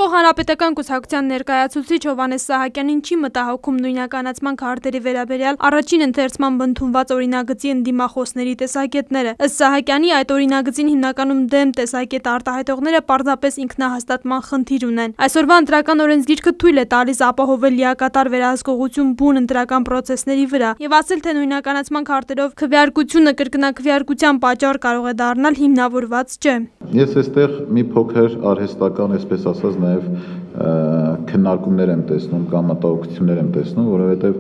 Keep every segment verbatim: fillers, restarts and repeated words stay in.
Անկախող հանրապետական կուսակցության ներկայացուցիչ Հովհաննես Սահակյանին չի մտահոգում նույնականացման քարտերի վերաբերյալ առաջին ընթերցման ընդունված օրինագծի ընդդիմախոսների տեսակետները։ Ըստ Սահակյանի, այդ օրինագծին հիմնականում դեմ տեսակետ արտահայտողները պարզապես ինքնահաստատման խնդիր ունեն։ Այսօրվա ընտրական օրենսգիրքը թույլ է տալիս ապահովել լիակատար վերահսկողություն բուն ընտրական պրոցեսների վրա եւ ասել, թե նույնականացման քարտերով քվեարկությունը կրկնակվեարկության պատճառ կարող է դառնալ հիմնավորված չէ։ Ես այստեղ մի փոքր արհեստական, այսպես ասած, նաև քննարկումներ եմ տեսնում կամ մտահոգություններ եմ տեսնում, որովհետև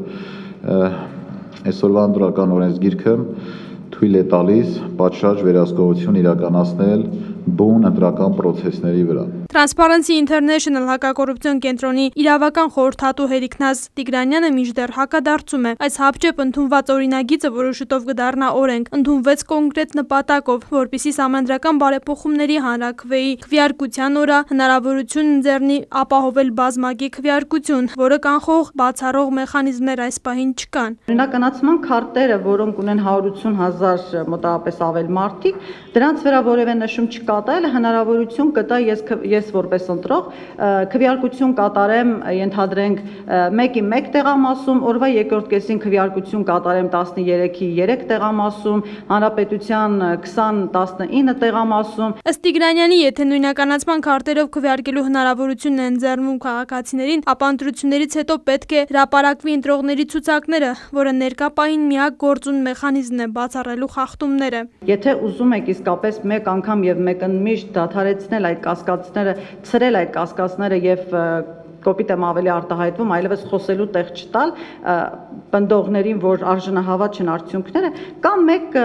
այսօրվա ընտրական օրենսգիրքը թույլ է տալիս պատշաճ վերահսկողություն իրականացնել բուն ընտրական պրոցեսների վրա։ Transparency International հակակոռուպցիոն կենտրոնի իրավական խորհրդատու Հերիքնազ Տիգրանյանը մինչդեռ հակադարձում է։ Այս հապճեպ ընդունված օրինագիծը, որը շուտով կդառնա օրենք, ընդունվեց կոնկրետ նպատակով, որպեսզի սահմանադրական բարեփոխումների հանրաքվեի քվեարկության օրը հնարավորություն ընձեռնի ապահովել բազմակի քվեարկություն, որը կանխող բացառող մեխանիզմներ այս պահին չկան։ Նույնականացման քարտերը, որոնք ունեն հարյուրություն հազար մոտավորապես ավել մարդիկ, դրանց վրա որևէ նշում չկատարել հնարավորություն կտա ես ես որպես ընտրող քվեարկություն կատարեմ, ենթադրենք մեկի մեկ տեղամասում, օրվա երկրորդ կեսին քվեարկություն կատարեմ տասներեքի երեք տեղամասում, հանրապետության քսան տասնինը տեղամասում։ Ըստ Տիգրանյանի, եթե նույնականացման քարտերով քվեարկելու հնարավորությունն է ընձեռվում քաղաքացիներին, ապա ընտրություններից հետո պետք է հրապարակվի ընտրողների ցուցակները, որը ներկա պահին միակ գործուն մեխանիզմն է բացառելու խախտումները։ Եթե ուզում եք իսկապես մեկ անգամ եւ մեկընդմիշտ դադարեցնել այդ կասկածները, ցրել այդ կասկածները եւ կոպիտ եմ ավելի արտահայտվում, այլևս խոսելու տեղ չտալ բնդողներին, որ արժանահավատ չեն արդյունքները, կամ մեկ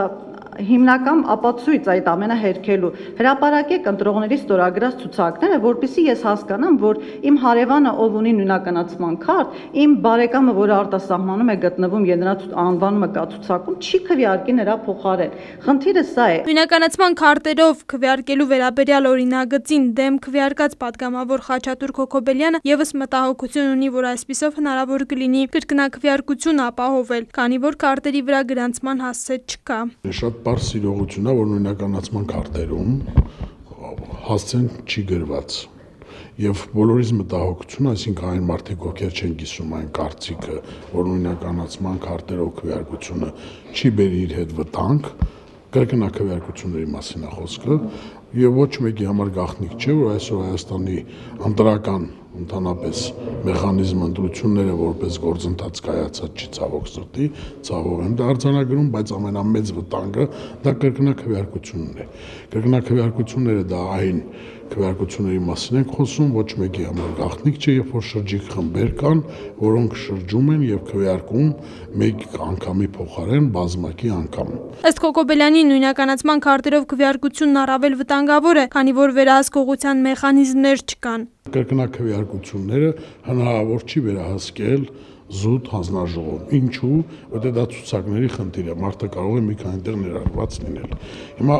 հիմնական ապացույց այդ ամենը հերքելու հրապարակեք ընտրողների ստորագրած ցուցակները, որպեսզի ես հասկանամ, որ իմ հարևանը, ով ունի նույնականացման քարտ, իմ բարեկամը, որը արտասահմանում է գտնվում եւ նրա անվանումը կա ցուցակում, չի քվեարկի նրա փոխարեն։ Խնդիրը սա է։ Նույնականացման քարտերով քվեարկելու վերաբերյալ օրինագծին դեմ քվեարկած падգամավոր Խաչատուր Քոքոբելյանը եւս մտահոգություն ունի, որ այսպիսով հնարավոր կլինի կրկնակվեարկություն ապահովել, քանի որ քարտերի վրա գրանցման հասցե չկա։ Պարզ իրողություն է, որ նույնականացման քարտերում հասցեն չի գրված եւ բոլորիս մտահոգություն, այսինքն այն մարդիկ, ովքեր չեն կիսում այն կարծիքը, որ նույնականացման քարտերով քվեարկությունը չի բերի իր հետ վտանգ, կրկնակվեարկությունների մասին է խոսքը եւ ոչ մեկի համար գաղտնիք չէ, որ այսօր Հայաստանի ընտրական ընդհանրապես մեխանիզմ ընտրությունները որպես գործընթաց կայացած չի ցավոք սրտի, ցավով եմ դա արձանագրում, բայց ամենամեծ վտանգը դա կրկնակվեարկությունն է։ Կրկնակվեարկությունները դա այն քվեարկությունների մասին ենք խոսում, ոչ մեկի համար գաղտնիք չէ, երբ որ շրջիկ խմբեր կան, որոնք շրջում են եւ քվեարկում մեկ անգամի փոխարեն բազմակի անգամ։ Ըստ Քոքոբելյանի, նույնականացման քարտերով քվեարկությունն առավել վտանգավոր է, քանի որ վերահսկողության մեխանիզմներ չկան։ Կրկնակվեարկությունները հնարավոր չի վերահսկել զուտ հանձնաժողով։ Ինչու՞, որտեղ դա ցուցակների խնդիր է, մարդը կարող է մի քանի տեղ ներառված լինել։ Հիմա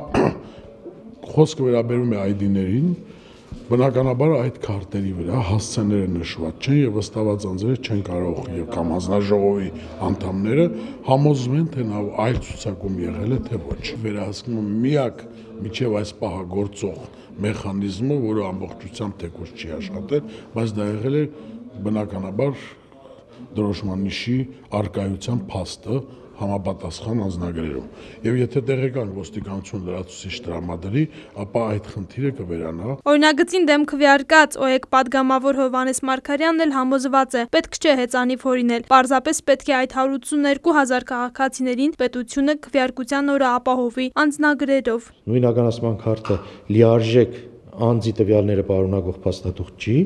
խոսքը վերաբերում է այ դի-ներին, բնականաբար այդ քարտերի վրա հասցեները նշված չեն եւ վստահված անձերը չեն կարող եւ կամ հանձնաժողովի անդամները համոզվեն, թե նա այլ ցուցակում եղել է, թե ոչ։ Վերահսկումը միակ միջև այս պահը գործող մեխանիզմը, որը ամբողջությամբ թեկուզ չի աշխատել, բայց դա եղել է բնականաբար դրոշմանիշի արկայության փաստը համապատասխան անձնագրերում։ Եվ եթե տեղեկան ոստիկանություն լրացուցիչ տրամադրի, ապա այդ խնդիրը կվերանա։ Օրինագծին դեմ քվեարկած ՕԵԿ падգամավոր Հովհաննես Մարգարյանն էլ համոզված է, պետք չէ հեծանիվ հորինել, պարզապես պետք է այդ հարյուր ութսուներկու հազար քաղաքացիներին պետությունը քվեարկության օրը ապահովի անձնագրերով։ Նույնականացման քարտը լիարժեք անձի տվյալները պարունակող փաստաթուղթ չի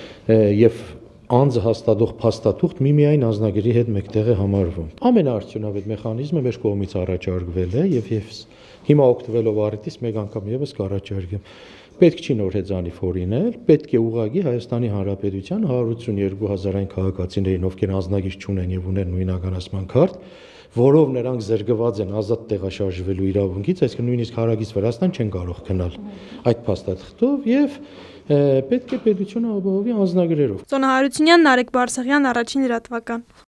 եւ անձը հաստատող փաստաթուղթ միմիայն անձնագրի հետ մեկտեղ է համարվում։ Ամենաարդյունավետ մեխանիզմը մեր կողմից առաջարկվել է եւ ես հիմա օգտվելով առիթից մեկ անգամ եւս կառաջարկեմ։ Պետք չի նոր հեծանիվ հորինել, պետք է ուղղակի Հայաստանի Հանրապետության հարյուր ութսուներկու հազար այն քաղաքացիներին, ովքեր անձնագիր չունեն եւ ունեն նույնականացման քարտ, որով նրանք զրկված են ազատ տեղաշարժվելու իրավունքից, այսինքն նույնիսկ հարագից Վրաստան չեն կարող գնալ այդ փաստաթղթով եւ պետք է պետությունը ապահովի անձնագրերով։ Սոնա Հարությունյան, Նարեկ Բարսեղյան, Առաջին լրատվական։